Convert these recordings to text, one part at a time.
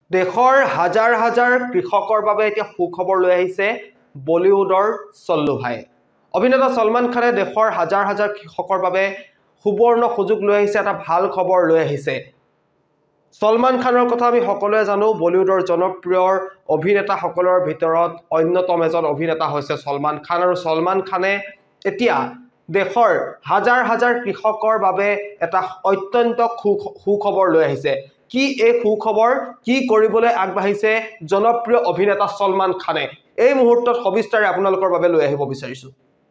দেশৰ হাজাৰ হাজাৰ কৃষকৰ বাবে এতিয়া সুখবৰ লৈ আহিছে বলিউডৰ সল্লু ভাই। অভিনেতা সলমান খানে দেশৰ হাজাৰ হাজাৰ কৃষকৰ বাবে সুবৰ্ণ সুযোগ লৈ আহিছে, এটা ভাল খবৰ লৈ আহিছে। সলমান খানৰ কথা আমি সকলোৱে জানো, বলিউডৰ জনপ্ৰিয় অভিনেতাসকলৰ ভিতৰত অন্যতম এজন অভিনেতা হৈছে সলমান খান, আৰু সলমান খানে এতিয়া দেশৰ হাজাৰ হাজাৰ কৃষকৰ বাবে এটা অত্যন্ত সুখবৰ লৈ আহিছে। কি এই সুখবৰ, কি কৰিবলৈ আগবাঢ়িছে জনপ্ৰিয় অভিনেতা সলমান খানে, এই মুহূৰ্তত সবিস্তাৰে আপোনালোকৰ বাবে লৈ আহিব বিচাৰিছো।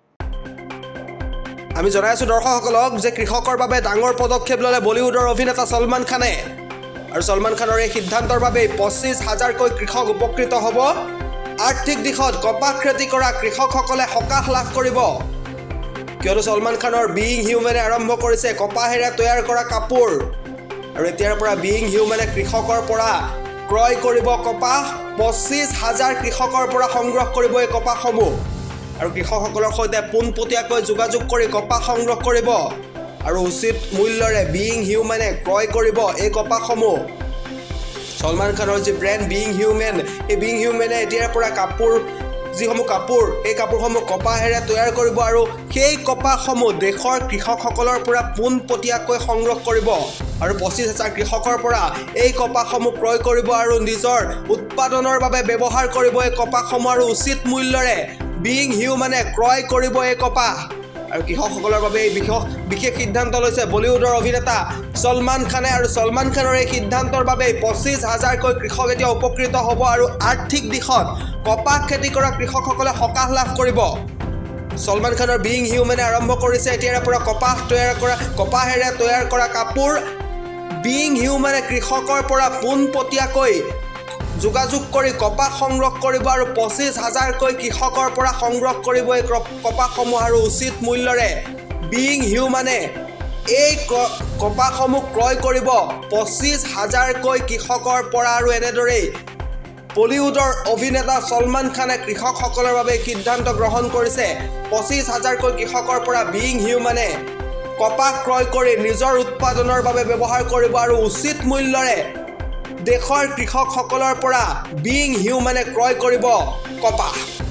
আমি জনাই আছো দৰ্শকসকলক যে কৃষকৰ বাবে ডাঙৰ পদক্ষেপ ল'লে বলিউডৰ অভিনেতা সলমান খানে, আৰু সলমান খানৰ এই সিদ্ধান্তৰ বাবে 25,000কৈ কৃষক উপকৃত হ'ব। আৰ্থিক দিশত কপাহ খেতি কৰা কৃষকসকলে সকাহ লাভ কৰিব, কিয়নো সলমান খানৰ বিইং হিউমেনে আৰম্ভ কৰিছে কপাহেৰে তৈয়াৰ কৰা কাপোৰ, আৰু এতিয়াৰ পৰা বিইং হিউমেনে কৃষকৰ পৰা ক্ৰয় কৰিব কপাহ। 25,000 কৃষকৰ পৰা সংগ্ৰহ কৰিব এই কপাহসমূহ, আৰু কৃষকসকলৰ সৈতে পোনপটীয়াকৈ যোগাযোগ কৰি কপাহ সংগ্ৰহ কৰিব, আৰু উচিত মূল্যৰে বিইং হিউমেনে ক্ৰয় কৰিব এই কপাহসমূহ। সলমান খানৰ যি ব্ৰেণ্ড বিইং হিউমেন, এই বিইং হিউমেনে এতিয়াৰ পৰা যিসমূহ কাপোৰ, এই কাপোৰসমূহ কপাহেৰে তৈয়াৰ কৰিব, আৰু সেই কপাহসমূহ দেশৰ কৃষকসকলৰ পৰা পোনপটীয়াকৈ সংগ্ৰহ কৰিব, আৰু 25,000 কৃষকৰ পৰা এই কপাহসমূহ ক্ৰয় কৰিব আৰু নিজৰ উৎপাদনৰ বাবে ব্যৱহাৰ কৰিব এই কপাহসমূহ, আৰু উচিত মূল্যৰে বিইং হিউমেনে ক্ৰয় কৰিব এই কপাহ। আৰু কৃষকসকলৰ বাবে এই বিশেষ সিদ্ধান্ত লৈছে বলিউডৰ অভিনেতা সলমান খানে, আৰু সলমান খানৰ এই সিদ্ধান্তৰ বাবে 25,000কৈ কৃষক এতিয়া উপকৃত হ'ব, আৰু আৰ্থিক দিশত কপাহ খেতি কৰা কৃষকসকলে সকাহ লাভ কৰিব। সলমান খানৰ বিইং হিউমেনে আৰম্ভ কৰিছে এতিয়াৰ পৰা কপাহেৰে তৈয়াৰ কৰা কাপোৰ। বিইং হিউমেনে কৃষকৰ পৰা পোনপটীয়াকৈ যোগাযোগ কৰি কপাহ সংগ্ৰহ কৰিব, আৰু 25,000কৈ কৃষকৰ পৰা সংগ্ৰহ কৰিব এই কপাহসমূহ, আৰু উচিত মূল্যৰে বিইং হিউমেনে এই কপাহসমূহ ক্ৰয় কৰিব 25,000কৈ কৃষকৰ পৰা। আৰু এনেদৰেই বলিউডৰ অভিনেতা সলমান খানে কৃষকসকলৰ বাবে সিদ্ধান্ত গ্ৰহণ কৰিছে। 25,000কৈ কৃষকৰ পৰা বিইং হিউমেনে কপাহ ক্ৰয় কৰি নিজৰ উৎপাদনৰ বাবে ব্যৱহাৰ কৰিব, আৰু উচিত মূল্যৰে দেশৰ কৃষকসকলৰ পৰা বিইং হিউমেনে ক্ৰয় কৰিব কপাহ।